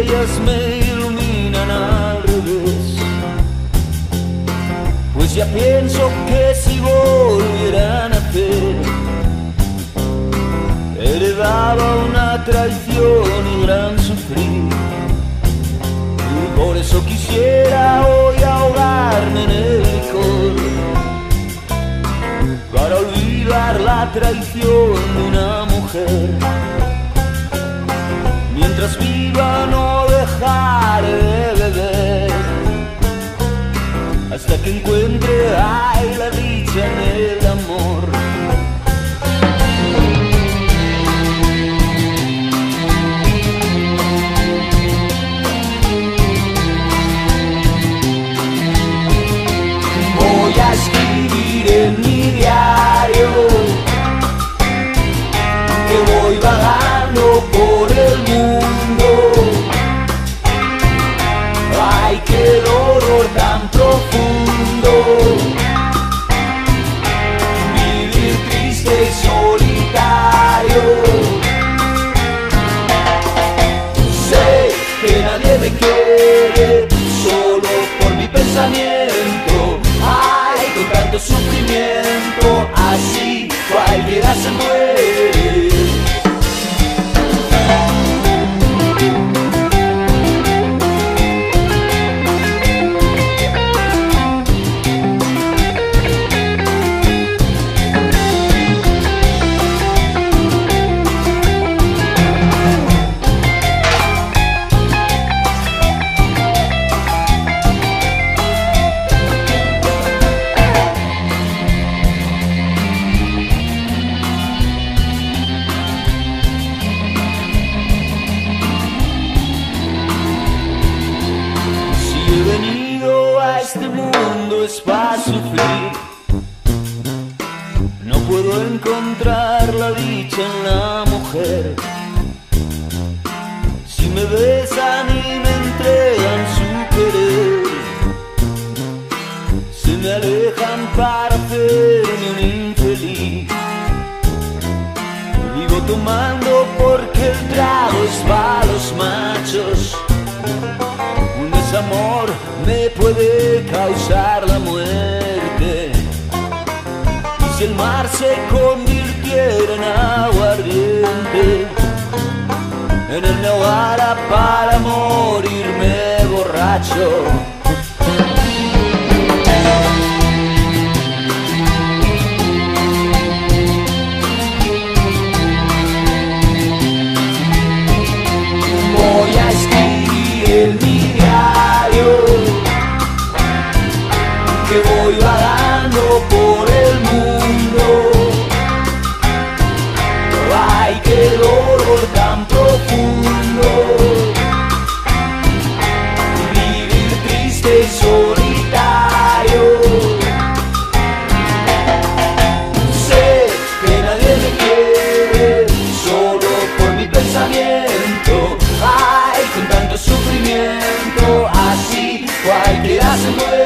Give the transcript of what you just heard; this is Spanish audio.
estrellas me iluminan al revés, pues ya pienso que si volvieran a nacer, heredaba una traición y gran sufrir. Y por eso quisiera hoy ahogarme en el licor, para olvidar la traición de una mujer. Mientras viva no dejaré de beber, hasta que encuentre la dicha en el amor. Voy a escribir en mi diario que voy vagando por el mundo. Ay, qué dolor tan profundo, vivir triste y solitario. Sé que nadie me quiere, solo por mi pensamiento. Ay, con tanto sufrimiento, así cualquiera se muere. Este mundo es para sufrir, no puedo encontrar la dicha en la mujer. Si me besan y me entregan su querer, se me alejan para hacerme un infeliz. Vivo tomando porque el trago es para los machos. Un desamor me puede causar la muerte, y si el mar se convirtiera en aguardiente, en el Naguara para morirme borracho. Voy a escribir en mi diario que voy vagando por el mundo. Ay, qué dolor tan profundo, vivir triste y solitario. Sé que nadie me quiere, solo por mi pensamiento. Ay, con tanto sufrimiento, así cualquiera se muere.